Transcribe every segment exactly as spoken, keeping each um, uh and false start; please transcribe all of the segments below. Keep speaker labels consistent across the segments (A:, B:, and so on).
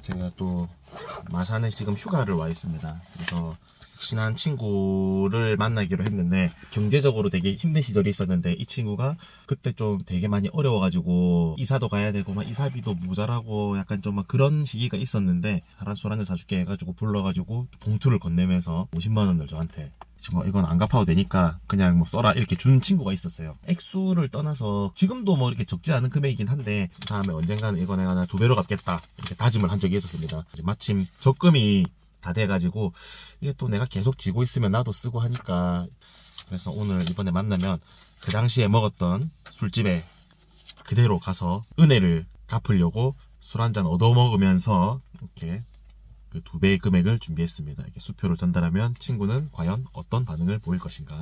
A: 제가 또 마산에 지금 휴가를 와 있습니다. 그래서 친한 친구를 만나기로 했는데 경제적으로 되게 힘든 시절이 있었는데 이 친구가 그때 좀 되게 많이 어려워가지고 이사도 가야 되고 막 이사비도 모자라고 약간 좀 막 그런 시기가 있었는데 하나 술 한잔 사줄게 해가지고 불러가지고 봉투를 건네면서 오십만 원을 저한테 지금 이건 안 갚아도 되니까 그냥 뭐 써라 이렇게 준 친구가 있었어요. 액수를 떠나서 지금도 뭐 이렇게 적지 않은 금액이긴 한데 다음에 언젠가는 이거 내가 두 배로 갚겠다 이렇게 다짐을 한 적이 있었습니다. 이제 마침 적금이 다 돼가지고 이게 또 내가 계속 지고 있으면 나도 쓰고 하니까 그래서 오늘 이번에 만나면 그 당시에 먹었던 술집에 그대로 가서 은혜를 갚으려고 술 한잔 얻어먹으면서 이렇게 그 두 배의 금액을 준비했습니다. 이렇게 수표를 전달하면 친구는 과연 어떤 반응을 보일 것인가.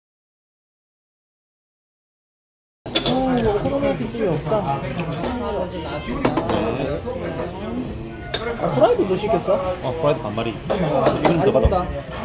B: 어, 이거 코로나 기술이 없다. 아, 프라이드도 시켰어?
A: 어, 프라이드 반마리. 이건 더 받아.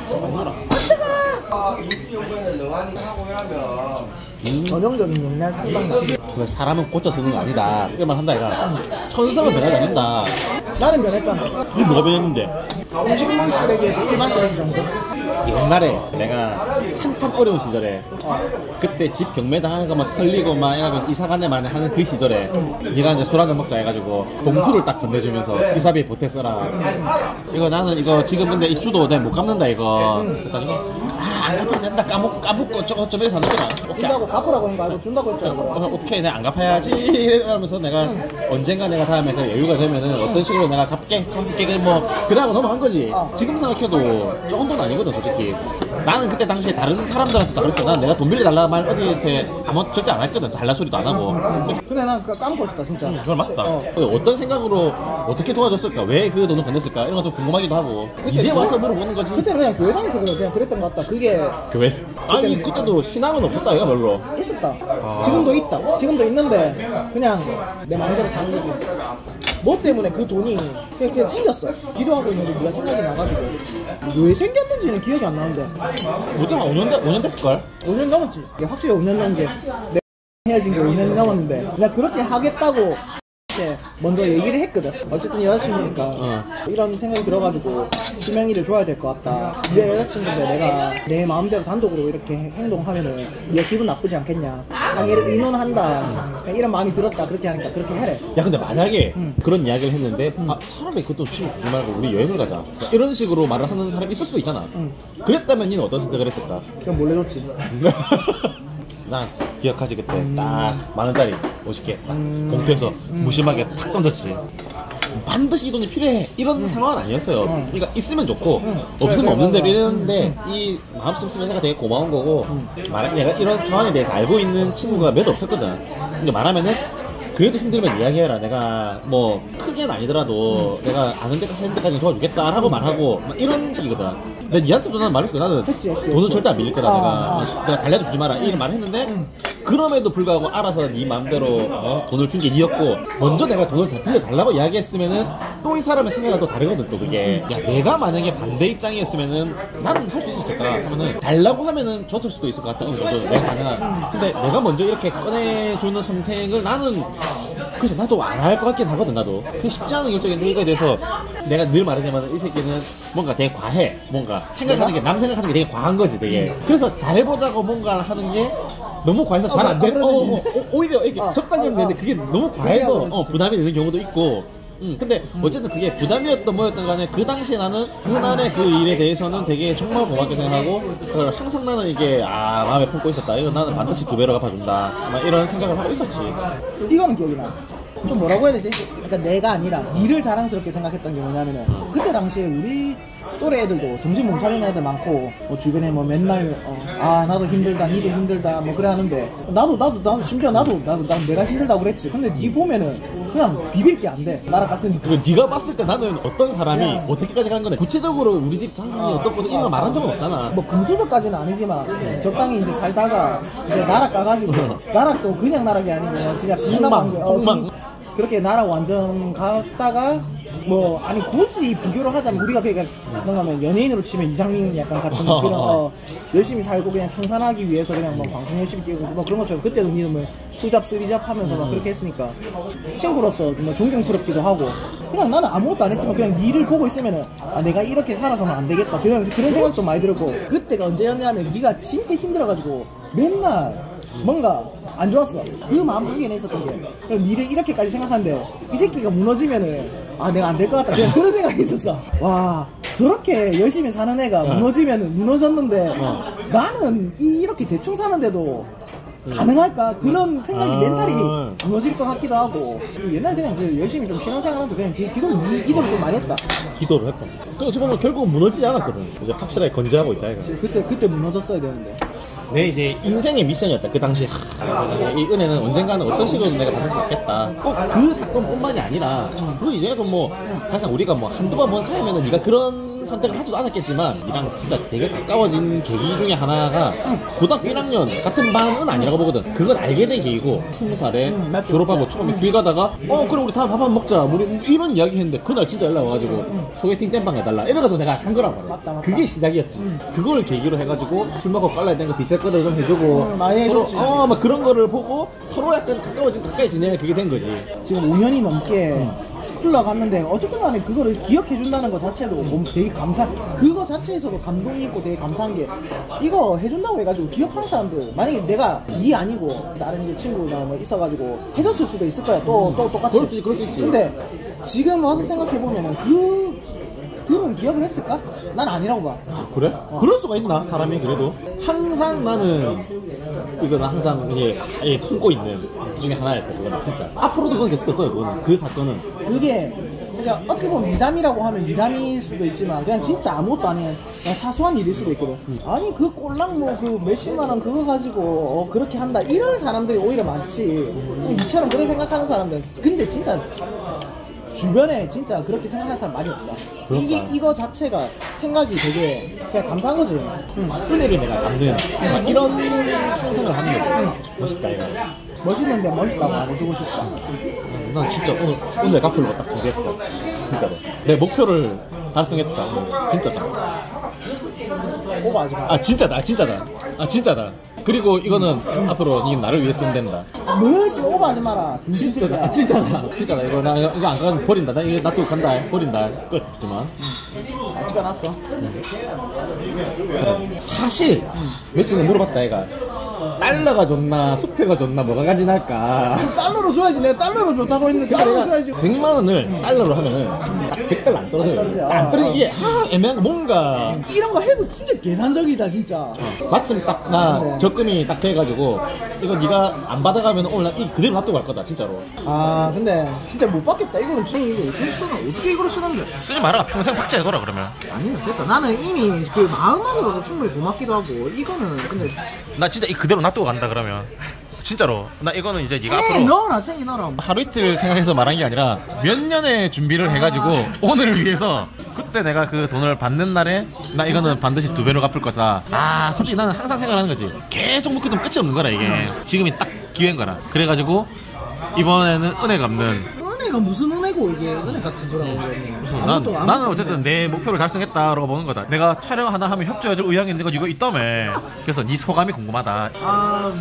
B: 음. 전형적인 옛날 탕방식.
C: 사람은 고쳐 쓰는 거 아니다. 이만 한다 이가. 천성은 변하지 않는다.
B: 나는 변했잖아.
C: 이게 뭐가 변했는데?
B: 음식물 쓰레기에서 일반 쓰레기 정도?
C: 옛날에 내가 한참 어려운 시절에 어. 그때 집 경매당해서 막 털리고 막 이러면 이사간에만 하는 그 시절에 응. 네가 이제 술 한잔 먹자 해가지고 봉투를 딱 건네주면서 이사비에 보태 써라. 응. 이거 나는 이거 지금 근데 입주도 내가 못 갚는다 이거. 응. 그래가지고 아, 안 갚아도 된다 까먹, 까먹고 저거 좀 이래서 안 되더라.
B: 준다고 갚으라고 하는 거 알고 준다고 했잖아.
C: 어, 오케이 내가 안 갚아야지 이러면서 내가 응. 언젠가 내가 다음에 그 여유가 되면은 어떤 식으로 내가 갚게 갚게 뭐 그러고 넘어간 거지. 어. 지금 생각해도 조금 돈 아니거든 솔직히. 나는 그때 당시에 다른 사람들한테 다 그랬잖아. 난 내가 돈 빌려달라 말 어디한테 아무 절대 안 했거든. 달라 소리도 안 하고.
B: 근데 난 까먹고 있었다 진짜.
C: 응, 그건 맞다. 어. 어떤 생각으로 어떻게 도와줬을까? 왜 그 돈을 건넸을까? 이런 거 좀 궁금하기도 하고. 이제 와서 물어보는 거지.
B: 그때는 그냥 교회 다니면서 그냥, 그냥 그랬던 것 같다. 그게
C: 교회? 아니 그때도 신앙은 없었다 이거 별로.
B: 있었다. 아... 지금도 있다. 지금도 있는데 그냥 내 마음대로 사는 거지. 뭐 때문에 그 돈이 그냥, 그냥 생겼어. 기도하고 있는데 네가 생각이 나가지고 왜 생겼는지는 기억이 안 나는데
C: 보통 한 오 년, 오 년 됐을걸?
B: 오 년 넘었지. 확실히 오 년 넘은 게 내가 헤어진 게 오 년 넘었는데 그냥 그렇게 하겠다고 먼저 얘기를 했거든. 어쨌든 여자친구니까 어. 이런 생각이 들어가지고 심영이를 줘야 될 것 같다. 내 여자친구인데 내가 내 마음대로 단독으로 이렇게 행동하면은 얘 기분 나쁘지 않겠냐. 상의를 의논한다. 이런 마음이 들었다. 그렇게 하니까 그렇게 해래.
C: 야 근데 만약에 응. 그런 이야기를 했는데
B: 응.
C: 아 차라리 그것도 치고 주지 말고 우리 여행을 가자 이런 식으로 말을 하는 사람이 있을 수도 있잖아.
B: 응.
C: 그랬다면 니는 어떤 선택을 했을까?
B: 그냥 몰래 줬지.
C: 난 기억하지 그때 음... 딱 만원짜리 오십 개 딱 음... 봉투에서 음... 무심하게 탁 던졌지. 반드시 이 돈이 필요해 이런 음... 상황은 아니었어요. 음... 그러니까 있으면 좋고 음... 없으면 없는 대로 이랬는데 음... 이 마음 씀씀이 내가 되게 고마운 거고 음... 말, 내가 이런 상황에 대해서 알고 있는 친구가 몇 없었거든. 근데 말하면은 그래도 힘들면 이야기해라. 내가 뭐 크게는 아니더라도 음. 내가 아는 데까지 하는 데까지 도와주겠다 라고 말하고 막 이런 식이거든. 근데 니한테도 나는 말했어. 나는 했지, 했지, 돈은 했지. 절대 안 빌릴 거다. 아, 내가 아. 내가 달래도 주지 마라 이런 말을 했는데 음. 그럼에도 불구하고 알아서 네 맘대로 어? 돈을 준 게 니였고 먼저 내가 돈을 다 빌려달라고 이야기했으면은 또 이 사람의 생각은 또 다르거든. 또 그게 야 내가 만약에 반대 입장이었으면은 나는 할 수 있었을까 하면은 달라고 하면은 줬을 수도 있을 것 같다. 어느 정도 내가 가능한. 근데 내가 먼저 이렇게 꺼내주는 선택을 나는 그래서 나도 안 할 것 같긴 하거든. 나도 그게 쉽지 않은 결정인데 이거에 대해서 내가 늘 말하자면 이 새끼는 뭔가 되게 과해. 뭔가 생각하는 게 남 생각하는 게 되게 과한 거지 되게. 그래서 잘해보자고 뭔가 하는 게 너무 과해서 잘 안 되는 어, 어, 어, 오히려 이렇게 어, 적당히 하면 되는데 그게 너무 과해서 어, 부담이 되는 경우도 있고. 응, 근데 어쨌든 그게 부담이었던 뭐였던 간에 그 당시에 나는 그날의 그 일에 대해서는 되게 정말 고맙게 생각하고 그걸 항상 나는 이게 아 마음에 품고 있었다. 이거 나는 반드시 두 배로 갚아준다. 막 이런 생각을 하고 있었지.
B: 이거는 기억이 나. 좀 뭐라고 해야 되지? 그러니까 내가 아니라 니를 자랑스럽게 생각했던 게 뭐냐면은 그때 당시에 우리 또래 애들도 정신 못 차리는 애들 많고 뭐 주변에 뭐 맨날 어, 아 나도 힘들다 니도 힘들다 뭐 그래 하는데 나도 나도 나도 심지어 나도 나도 나도 내가 힘들다고 그랬지. 근데 니 보면은 그냥 비빌 게 안 돼. 날아갔으니까.
C: 그 네가 봤을 때 나는 어떤 사람이 그냥, 어떻게까지 간 건데 구체적으로 우리 집 자산이 어, 어떻거든 이런 거 말한 적은 없잖아.
B: 뭐 금수저까지는 아니지만 네. 적당히 이제 살다가 이제 날아가가지고 나락도 그냥 나락이 아니고 진짜
C: 폭망 폭망
B: 그렇게 나락 완전 갔다가 뭐 아니 굳이 비교를 하자면 우리가 그러니까 그러면 연예인으로 치면 이상민 약간 같은 그런 어, 열심히 살고 그냥 청산하기 위해서 그냥 뭐 방송 열심히 뛰고 뭐 그런 것처럼 그때도 니는 뭐 투잡 쓰리잡 하면서 막 그렇게 했으니까 친구로서 뭐 존경스럽기도 하고 그냥 나는 아무것도 안 했지만 그냥 니를 보고 있으면은 아 내가 이렇게 살아서는 안 되겠다 그런 그런 생각도 많이 들었고 그때가 언제였냐면 니가 진짜 힘들어가지고 맨날 뭔가 안 좋았어. 그 마음 한개 있었던 게 그럼 니를 이렇게까지 생각하는데 이 새끼가 무너지면은 아 내가 안 될 것 같다 그냥 그런 생각이 있었어. 와 저렇게 열심히 사는 애가 무너지면은 무너졌는데
C: 어.
B: 나는 이, 이렇게 대충 사는데도 가능할까? 그런 생각이
C: 아.
B: 멘탈이 무너질 것 같기도 하고 그 옛날 그냥 그 열심히 좀 신앙생활하면서 그냥 기, 기도를, 기도를 좀 많이 했다.
C: 기도를 했고 그 어찌 보면 결국은 무너지지 않았거든. 이제 확실하게 건재하고 있다 이거.
B: 그때 그때 무너졌어야 되는데
C: 내 이제 인생의 미션이었다 그 당시에. 하, 이 은혜는 언젠가는 어떤 식으로 내가 반드시 받겠다. 꼭 그 사건뿐만이 아니라 그 이제도 뭐 사실 우리가 뭐 한두 번 본 사이면은 네가 그런 선택을 하지도 않았겠지만 이랑 진짜 되게 가까워진 계기 중에 하나가 고등학교 일 학년 같은 반은 아니라고 보거든. 그건 알게 된 계기고 스무 살에
B: 음, 맞죠.
C: 졸업하고 처음에 길 가다가 어 그래 우리 다 밥 한 먹자 우리 이런 이야기 했는데 그날 진짜 연락 와가지고 소개팅 땜빵 해달라 이래가지고 내가 간 거라고.
B: 맞다, 맞다.
C: 그게 시작이었지. 그걸 계기로 해가지고 술 먹고 깔라야 되는 거 디체거를 좀 해주고
B: 음, 많이
C: 서로
B: 해줬지.
C: 어 막 그런 거를 보고 서로 약간 가까워지고 가까이 지내야 그게 된 거지.
B: 지금 오 년이 넘게 흘러갔는데 어쨌든 간에 그거를 기억해준다는 것 자체도 뭐 되게 감사 그거 자체에서도 감동이 있고 되게 감사한 게 이거 해준다고 해가지고 기억하는 사람들 만약에 내가 니 아니고 다른 이제 친구나 뭐 있어가지고 해줬을 수도 있을 거야 또 또 똑같이
C: 그럴 수 있지, 그럴 수 있지.
B: 근데 지금 와서 생각해보면은 그 들은 기억을 했을까? 난 아니라고 봐.
C: 그래? 그럴 수가 있나? 사람이 그래도 항상 나는 이거는 항상 이게 아예 품고 있는 그 중에 하나였다. 그거는 진짜 앞으로도 그건 계속 될 거예요. 그거는 그 사건은
B: 그게 그러니까 어떻게 보면 미담이라고 하면 미담일 수도 있지만 그냥 진짜 아무것도 아닌 그냥 사소한 일일 수도 있거든. 아니 그 꼴랑 뭐 그 몇십만 원 그거 가지고 어, 그렇게 한다 이런 사람들이 오히려 많지. 이처럼 그렇게 생각하는 사람들. 근데 진짜 주변에 진짜 그렇게 생각하는 사람 많이 없다.
C: 그렇다.
B: 이게 이거 자체가 생각이 되게 그냥 감사한 거지. 응.
C: 은혜를 내가 갚는 막 이런 상상을 하는 거지. 멋있다 이거.
B: 멋있는데 멋있다고 안 해주고 싶다.
C: 난 진짜 오늘 오늘 갚으려고 딱 준비했어. 진짜로. 내 목표를 달성했다. 오늘. 진짜다.
B: 오버하지 마.
C: 아 진짜다. 진짜다. 아 진짜다. 그리고 이거는 앞으로 니 나를 위해 쓰면 된다.
B: 뭐 지금 오버하지 마라.
C: 진짜다. 아, 진짜다. 진짜다. 이거 나 이거 안 가면 버린다. 나 이거 놔두고 간다. 버린다. 끝. 그만.
B: 아, 찍어놨어.
C: 사실 며칠 전에 물어봤다 얘가. 달러가 좋나 수표가 좋나 뭐가 간지날까.
B: 달러로 줘야지. 내가 달러로 좋다고 했는데 달러로 줘야지.
C: 백만 원을 달러로 하면은 백 달러 안 떨어져요. 안 떨어져. 이게 하 애매한 거 뭔가
B: 이런 거 해도 진짜 계산적이다 진짜.
C: 마침 딱 나
B: 네.
C: 적금이 딱 돼가지고 이거 네가 안 받아가면 오늘 나 이 그대로 놔두고 갈 거다 진짜로.
B: 아 근데 진짜 못 받겠다. 이거는 진짜 이거 어떻게 쓰나? 어떻게 이걸 쓰는데?
C: 쓰지 마라. 평생 박제해둬라 그러면.
B: 아니 됐다. 나는 이미 그 마음만으로도 충분히 고맙기도 하고 이거는 근데
C: 나 진짜 이 그대로 놔두고 간다 그러면. 진짜로. 나 이거는 이제 네가
B: 챙
C: 앞으로
B: 넣어라 챙기 넣어라.
C: 하루 이틀 생각해서 말한 게 아니라 몇 년의 준비를 해가지고 오늘을 위해서 그때 내가 그 돈을 받는 날에 나 이거는 반드시 두 배로 갚을 거다. 아 솔직히 나는 항상 생각하는 거지. 계속 묶어두면 끝이 없는 거라 이게. 지금이 딱 기회인 거라. 그래가지고 이번에는 은혜 갚는.
B: 은혜가 무슨 은혜고 이게 은혜 같은 소리라고 그러네.
C: 난, 나는 어쨌든 내 목표를 달성했다라고 보는 거다. 내가 촬영 하나 하면 협조해줄 의향이 있는 거 이거 있다며. 그래서 네 소감이 궁금하다.
B: 아,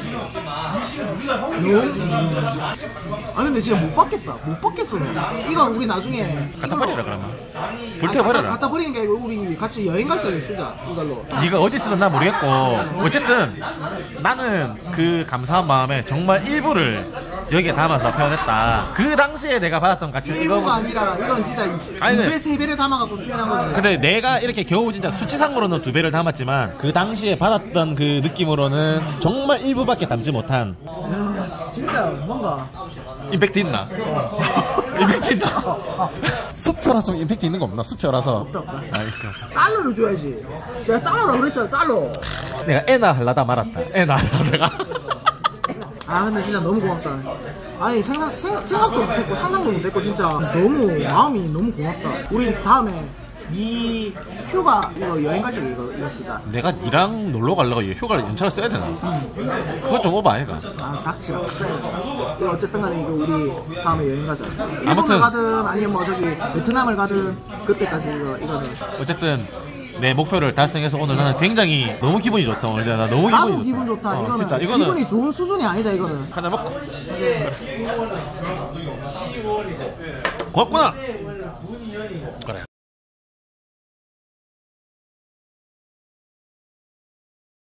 B: 아 근데 진짜 못 받겠다. 못 받겠어. 이거 우리 나중에
C: 갖다 버리라 그러면.
B: 아니,
C: 불태워
B: 갖다,
C: 버려라.
B: 갖다 버리는 게 아니고 우리 같이 여행 갈 때 쓰자 이걸로.
C: 네가 어디 쓰든 난 모르겠고 어쨌든 나는 그 감사한 마음에 정말 일부를 여기에 담아서 표현했다. 그 당시에 내가 받았던 가치
B: 일부가
C: 이거
B: 아니라 이거는 진짜
C: 아니,
B: 두 배, 세 배를 담아갖고 표현한 거지.
C: 근데 내가 이렇게 겨우 진짜 수치상으로는 두 배를 담았지만 그 당시에 받았던 그 느낌으로는 정말 일부밖에 담지 못한
B: 야, 진짜 뭔가
C: 임팩트 있나? 임팩트 있나? 수표라서 임팩트 있는 거 없나? 수표라서
B: 없다, 없다.
C: 아, 있다.
B: 달러를 줘야지. 내가 달러라고 그랬잖아. 달러.
C: 내가 애나 하려다 말았다. 애나 하려다가
B: 아 근데 진짜 너무 고맙다. 아니 생각, 생각 생각도 못했고 상상도 못했고 진짜 너무 마음이 너무 고맙다. 우리 다음에 니 휴가 이거 여행 갈 적에 이거 이거 쓰다.
C: 내가 니랑 놀러 가려고 이 휴가를 연차를 써야 되나?
B: 응.
C: 그건 좀 오버 아이가?
B: 아 닥치라. 이거 어쨌든 간에 이거 우리 다음에 여행 가자. 일본을
C: 아무튼.
B: 가든 아니면 뭐 저기 베트남을 가든 그때까지 이거 이거는.
C: 어쨌든 내 목표를 달성해서 오늘 나는 굉장히 너무 기분이 좋다. 오늘 진짜 나 너무
B: 나도
C: 기분이
B: 기분
C: 좋다.
B: 좋다.
C: 어,
B: 이거는
C: 진짜 이거는
B: 기분이 좋은 수준이 아니다 이거는.
C: 하나 먹고 고맙구나. 그래.